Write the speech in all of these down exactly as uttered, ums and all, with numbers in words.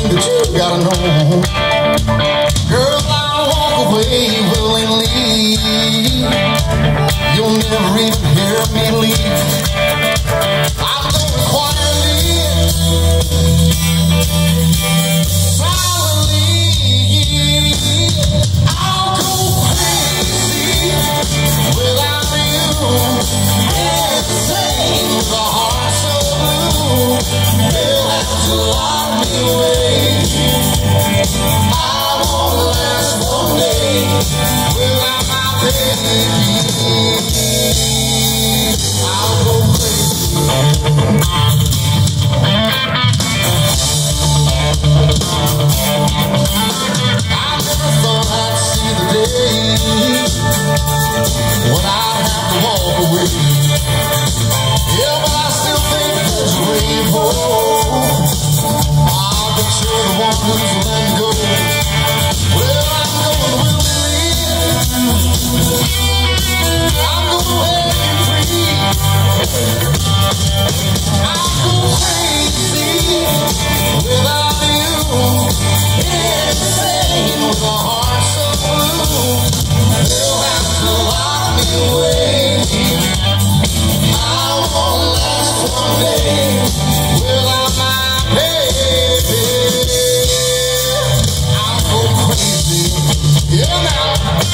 thing that you gotta know. Girl, I'll walk away willingly. You'll never even hear me leave. I'm going quietly, silently. I'll go crazy without you. Insane with a heart so blue. They'll have to lock me away. I won't last one day without my baby. I'll go crazy. I never thought I'd see the day when I'd have to walk away. Yeah, but I still think there's a rainbow. I'll be sure the one who's letting go. Well, I'm going willingly. I'm going where you're free. I'll go crazy without you. Insane with a heart so blue. They'll have to lock me away. I won't last one day without my baby. I'll go crazy. Yeah, now.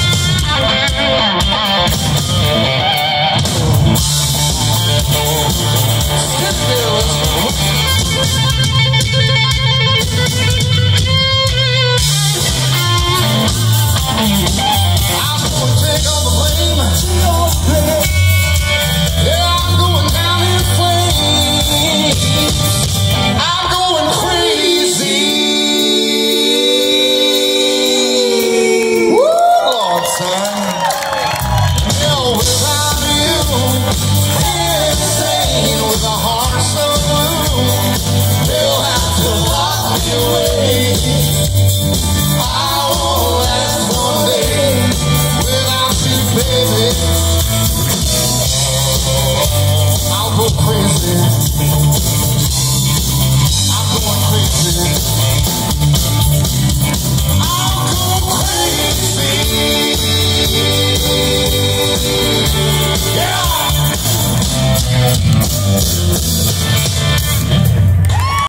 Sit there, let's go. I'm gonna take all the blame. Yeah, I'm going down in flames. I'm going crazy. Woo, Lord, son. Hell, without you, insane with a heart so blue. They'll have to lock me away. I won't last one day without you, baby. I'll go crazy. I'm going crazy. I'll go crazy. Yeah.